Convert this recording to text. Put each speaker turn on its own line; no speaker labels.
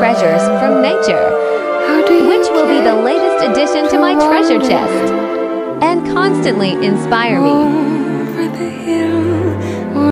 treasures from nature. Which will be the latest addition to my treasure chest and constantly inspire me.